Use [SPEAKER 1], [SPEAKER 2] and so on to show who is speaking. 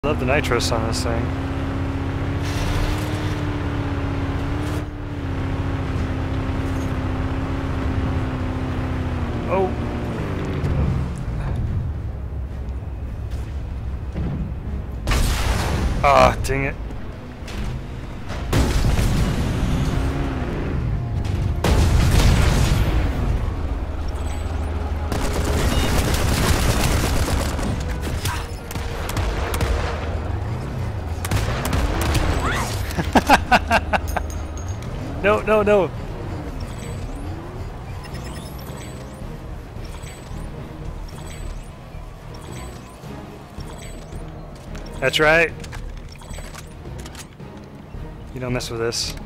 [SPEAKER 1] Love the nitros on this thing. Oh. Ah, dang it. No, no, no. That's right. You don't mess with this.